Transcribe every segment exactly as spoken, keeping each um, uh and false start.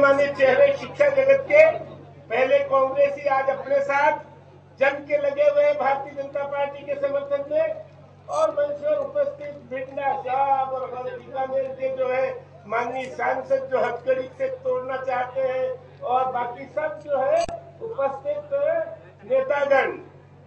माने चेहरे शिक्षा जगत के, पहले कांग्रेसी आज अपने साथ जम के लगे हुए भारतीय जनता पार्टी के समर्थन में, और मंच पर उपस्थित भिंडा साहब और बीकानेर के जो है माननीय सांसद जो हथकड़ी से तोड़ना चाहते हैं, और बाकी सब जो है उपस्थित नेतागण,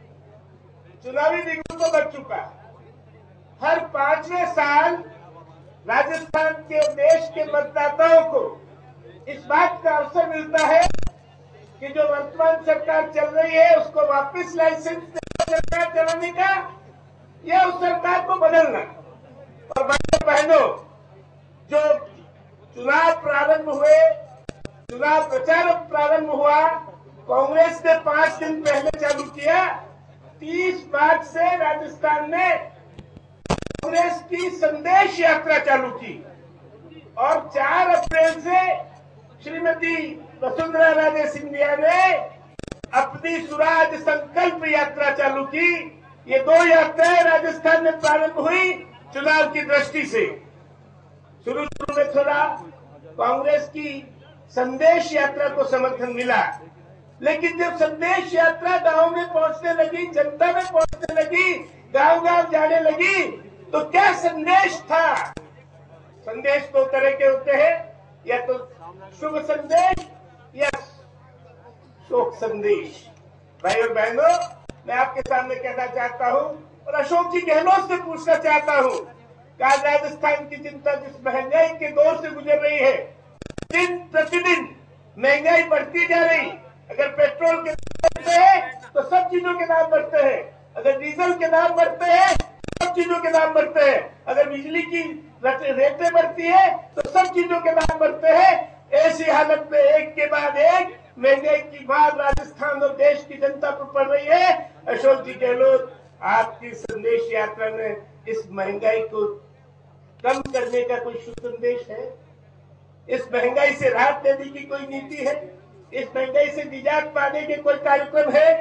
चुनावी बिगुल तो बच चुका। हर पांचवें साल राजस्थान के देश के मतदाताओं को इस बात का अवसर मिलता है कि जो वर्तमान सरकार चल रही है उसको वापस लाइसेंस सरकार चलाने का या उस सरकार को बदलना। और भाइयों बहनों, जो चुनाव प्रारंभ हुए, चुनाव प्रचार प्रारंभ हुआ, कांग्रेस ने पांच दिन पहले चालू किया। तीस मार्च से राजस्थान में कांग्रेस की संदेश यात्रा चालू की, और चार अप्रैल से श्रीमती वसुंधरा राजे सिंधिया ने अपनी स्वराज संकल्प यात्रा चालू की। ये दो यात्राएं राजस्थान में प्रारंभ हुई चुनाव की दृष्टि से। शुरू शुरू में थोड़ा कांग्रेस की संदेश यात्रा को समर्थन मिला, लेकिन जब संदेश यात्रा गांव में पहुंचने लगी, जनता में पहुंचने लगी, गांव गांव जाने लगी, तो क्या संदेश था? संदेश दो तरह के होते हैं, या तो शुभ संदेश या शोक संदेश। भाई और बहनों, मैं आपके सामने कहना चाहता हूं और अशोक जी गहलोत से पूछना चाहता हूं कि आज राजस्थान की जनता जिस महंगाई के दौर से गुजर रही है, दिन प्रतिदिन महंगाई बढ़ती जा रही। अगर पेट्रोल के दाम बढ़ते हैं तो सब चीजों के दाम बढ़ते हैं, अगर डीजल के दाम बढ़ते हैं सब चीजों के दाम बढ़ते हैं, अगर बिजली की रेटें बढ़ती है तो सब चीजों के दाम बढ़ते हैं। ऐसी हालत में एक के बाद एक महंगाई की मार राजस्थान और देश की जनता पर पड़ रही है। अशोक जी गहलोत, आपकी संदेश यात्रा में इस महंगाई को कम करने का कोई शुभ संदेश है? इस महंगाई से राहत देने की कोई नीति है? इस महंगाई से निजात पाने के कोई कार्यक्रम है?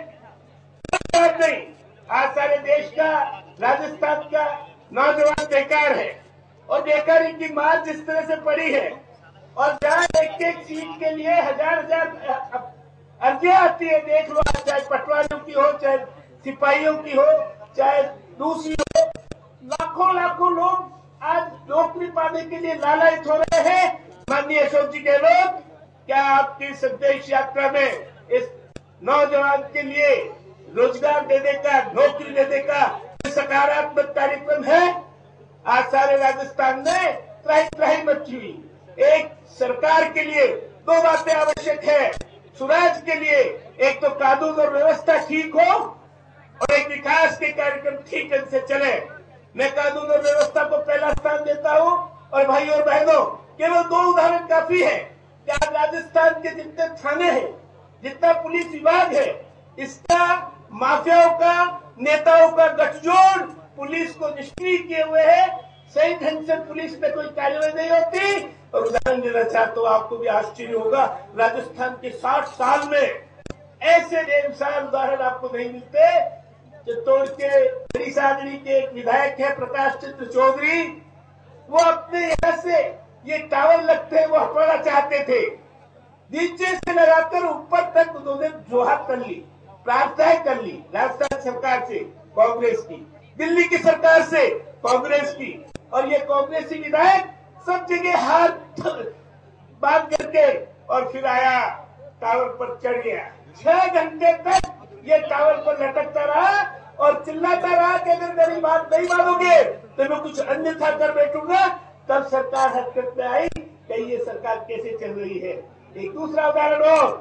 नहीं। आज सारे देश का, राजस्थान का नौजवान बेकार है, और बेकारी की मार जिस तरह से पड़ी है, और जहाँ एक एक सीट के लिए हजार हजार अर्जियां आती है, देख लो, चाहे पटवारियों की हो, चाहे सिपाहियों की हो, चाहे दूसरी हो, लाखों लाखों लोग आज नौकरी पाने के लिए लालायित हो रहे हैं। माननीय अशोक जी गहलोत, क्या आपकी संदेश यात्रा में इस नौजवान के लिए रोजगार देने का, नौकरी देने का सकारात्मक कार्यक्रम है? आज सारे राजस्थान में त्राही त्राही मची हुई। एक सरकार के लिए दो बातें आवश्यक है स्वराज के लिए, एक तो कानून और व्यवस्था ठीक हो, और एक विकास के कार्यक्रम ठीक ढंग से चले। मैं कानून और व्यवस्था को पहला स्थान देता हूं, और भाई और बहनों, केवल दो उदाहरण काफी है कि आज राजस्थान के जितने थाने हैं, जितना पुलिस विभाग है, इसका माफियाओं का, नेताओं का गठजोड़ पुलिस को निष्क्रिय किए हुए है। सही ढंग से पुलिस में कोई कार्रवाई नहीं होती। और उदाहरण देना चाहता हूँ, आपको भी आश्चर्य होगा, राजस्थान के साठ साल में ऐसे बेमिसाल उदाहरण आपको नहीं मिलते। चित्तौड़ के बड़ी सादड़ी के एक विधायक है प्रकाश चंद्र चौधरी, वो अपने यहाँ से ये टावर लगते हैं वो हटाना चाहते थे, नीचे से लगाकर ऊपर तक उन्होंने जोहार कर ली, प्रार्थनाएं कर ली राजस्थान सरकार से, कांग्रेस की, दिल्ली की सरकार से, कांग्रेस की, और ये कांग्रेसी विधायक सब जगह हाथ बांध करके और फिर आया टावर पर चढ़ गया। छह घंटे तक ये टावर पर लटकता रहा और चिल्लाता रहा कि अगर मेरी बात नहीं मानोगे तो मैं कुछ अन्यथा कर बैठूंगा। तब सरकार हरकत में आई कि ये सरकार कैसे चल रही है। एक दूसरा उदाहरण और,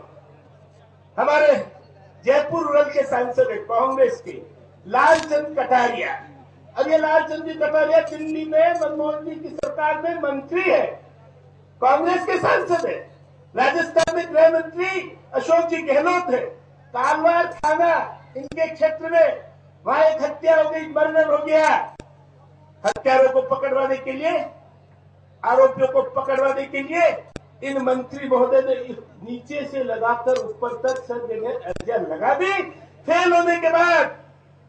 हमारे जयपुर रूरल के सांसद है कांग्रेस के लालचंद कटारिया। अब ये लालचंद जी कटारिया दिल्ली में मनमोहन जी की सरकार में मंत्री है, कांग्रेस के सांसद है। राजस्थान में गृह मंत्री अशोक जी गहलोत है। कालवार थाना इनके क्षेत्र में, वहां एक हत्या हो गई, मर्डर हो गया। हत्यारों को पकड़वाने के लिए, आरोपियों को पकड़वाने के लिए इन मंत्री महोदय ने नीचे से लगाकर ऊपर तक सब जगह अर्जियां लगा दी। फेल होने के बाद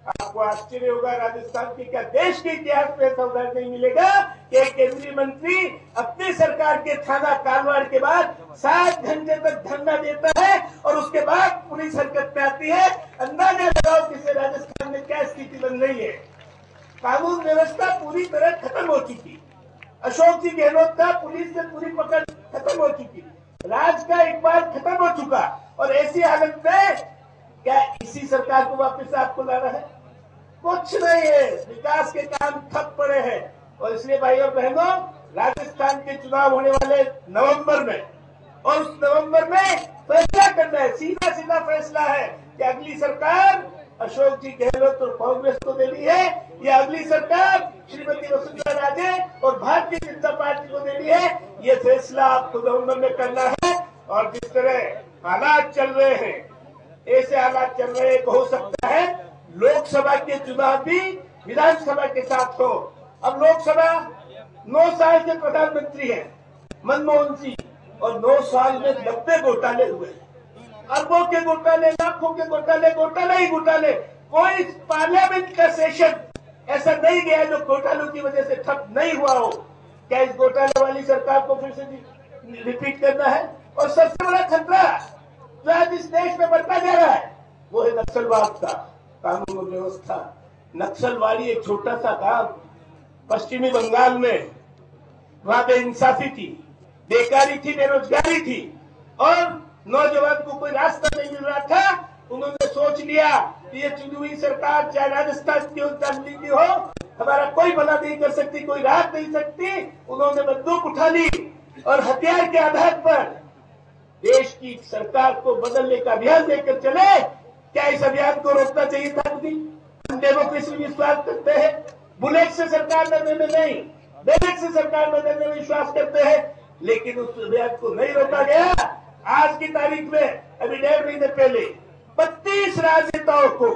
आपको आश्चर्य होगा राजस्थान के क्या देश के इतिहास में ऐसा उदाहरण नहीं मिलेगा कि एक केंद्रीय मंत्री अपनी सरकार के थाना कालवाड़ के बाद सात घंटे तक धरना देता है और उसके बाद पुलिस हरकत में आती है। अंदाजा लगाओ कि राजस्थान में क्या स्थिति बन रही है। कानून व्यवस्था पूरी तरह खत्म हो चुकी। अशोक जी गहलोत का पुलिस से पूरी पकड़ खत्म हो चुकी। राज का एक बार खत्म हो चुका और ऐसी हालत में क्या इसी सरकार को वापस आपको लाना है? कुछ नहीं है। विकास के काम ठप पड़े हैं और इसलिए भाई और बहनों, राजस्थान के चुनाव होने वाले नवंबर में और उस नवंबर में फैसला करना है, सीधा सीधा फैसला है कि अगली सरकार अशोक जी गहलोत और कांग्रेस को देनी है या अगली सरकार श्रीमती वसुंधरा राजे और भारतीय जनता पार्टी को देनी है। ये फैसला आपको नवंबर में करना है। और जिस तरह हालात चल रहे हैं, ऐसे हालात चल रहे हैं, हो सकता है लोकसभा के चुनाव भी विधानसभा के साथ हो। अब लोकसभा नौ साल के प्रधानमंत्री हैं मनमोहन सिंह और नौ साल में नब्बे घोटाले हुए, अरबों के घोटाले, लाखों के घोटाले, घोटाले ही घोटाले। कोई पार्लियामेंट का सेशन ऐसा नहीं गया जो घोटालों की वजह से ठप नहीं हुआ हो। क्या इस घोटाले वाली सरकार को फिर से रिपीट करना है? और सबसे बड़ा खतरा जो आज इस देश में बढ़ता जा रहा है वो है नक्सलवाद का। कानून और व्यवस्था, नक्सलवादी एक छोटा सा गांव पश्चिमी बंगाल में, वहां पे इंसाफी थी, बेकारी थी, बेरोजगारी थी और नौजवान को कोई रास्ता नहीं मिल रहा था। उन्होंने सोच लिया कि ये चुनी हुई सरकार चाहे राजस्थान की हो चाहे दिल्ली की हो, हमारा कोई भला नहीं कर सकती, कोई राहत नहीं सकती। उन्होंने बंदूक उठा ली और हथियार के आधार पर देश की सरकार को बदलने का अभियान लेकर चले। क्या इस अभियान को रोकना चाहिए था? हम डेमोक्रेसी में विश्वास करते हैं, बुलेट से सरकार बदलने में नहीं, बैलेट से सरकार बदलने में विश्वास करते हैं, लेकिन उस अभियान को नहीं रोका गया। आज की तारीख में अभी डेढ़ महीने पहले बत्तीस राजनेताओं को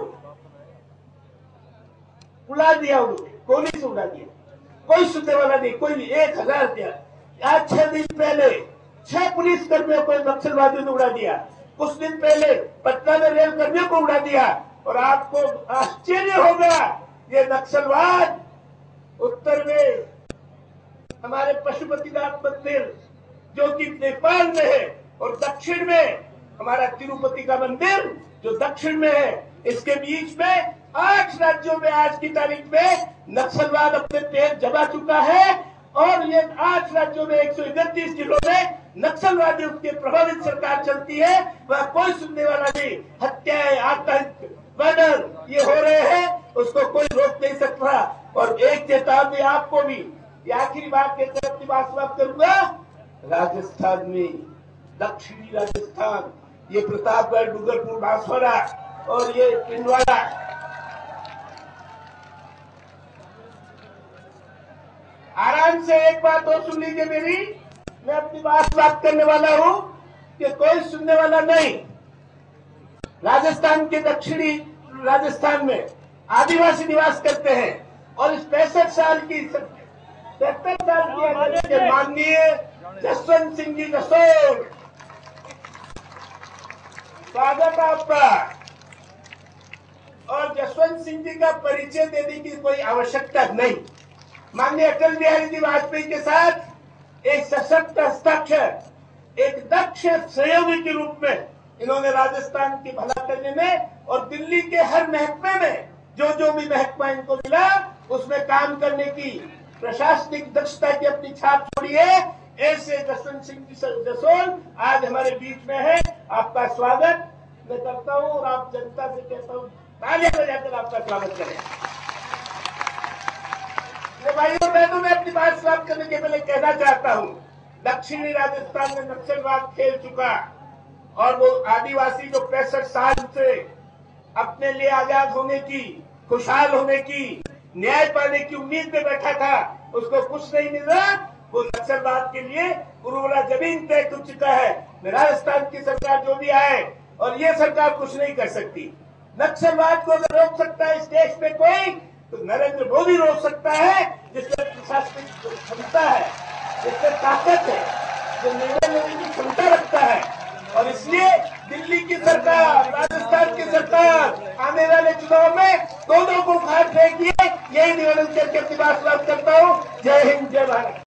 उड़ा दिया, उन्होंने गोली से उड़ा दिया, कोई सुनने वाला नहीं, कोई नहीं, एक हजार दिया। आज छह दिन पहले छह पुलिस कर्मियों को नक्सलवादियों ने उड़ा दिया। कुछ दिन पहले पटना में रेल कर्मियों को उड़ा दिया। और आपको आश्चर्य होगा, ये नक्सलवाद उत्तर में हमारे पशुपतिनाथ मंदिर जो कि नेपाल में है और दक्षिण में हमारा तिरुपति का मंदिर जो दक्षिण में है, इसके बीच में आठ राज्यों में आज की तारीख में नक्सलवाद अपने पैर जमा चुका है। और ये आठ राज्यों में एक सौ इकतीस जिलों में नक्सलवादियों के प्रभावित सरकार चलती है। वह कोई सुनने वाला नहीं। हत्याएं, आतंक, मर्डर ये हो रहे हैं, उसको कोई रोक नहीं सकता। और एक चेतावनी आपको भी, ये आखिरी बात कहकर अपनी बात समाप्त करूंगा। राजस्थान में, दक्षिणी राजस्थान, ये प्रतापगढ़, डूंगरपुर, बांसवाड़ा और ये पिंडवाड़ा, आराम से एक बात और सुन लीजिए मेरी, मैं अपनी बात बात करने वाला हूं कि कोई सुनने वाला नहीं। राजस्थान के दक्षिणी राजस्थान में आदिवासी निवास करते हैं और इस पैंसठ साल की सत्तर साल की आजादी के माननीय जसवंत सिंह जी जसोर, स्वागत आपका। और जसवंत सिंह जी का परिचय देने की कोई आवश्यकता नहीं। माननीय अटल बिहारी जी वाजपेयी के साथ एक सशक्त हस्ताक्षर, एक दक्ष सहयोगी के रूप में इन्होंने राजस्थान की भला करने में और दिल्ली के हर महकमे में जो जो भी महकमा इनको मिला उसमें काम करने की प्रशासनिक दक्षता की अपनी छाप छोड़ी है। ऐसे जसवंत सिंह जी जसोल आज हमारे बीच में है। आपका स्वागत मैं करता हूं और आप जनता से कहता हूं तालियां बजाकर आपका स्वागत करें। भाइयों बहनों, मैं अपनी बात समाप्त करने के पहले कहना चाहता हूं, दक्षिणी राजस्थान में नक्सलवाद खेल चुका और वो आदिवासी जो पैंसठ साल से अपने लिए आजाद होने की, खुशहाल होने की, न्याय पाने की उम्मीद में बैठा था, उसको कुछ नहीं मिल रहा। वो नक्सलवाद के लिए उर्वरा जमीन तय कर चुका है। राजस्थान की सरकार जो भी आए और ये सरकार कुछ नहीं कर सकती। नक्सलवाद को अगर रोक सकता है इस देश में कोई, तो नरेंद्र मोदी रोक सकता है, जिसमें प्रशासनिक क्षमता है, जिसमें ताकत है, जो निर्णय लेने की क्षमता रखता है। और इसलिए दिल्ली की सरकार, राजस्थान की सरकार, आने वाले चुनाव में दोनों को उखाड़ फेंकिए, यही निवेदन करके अपनी बात समाप्त करता हूँ। जय हिंद, जय भारत।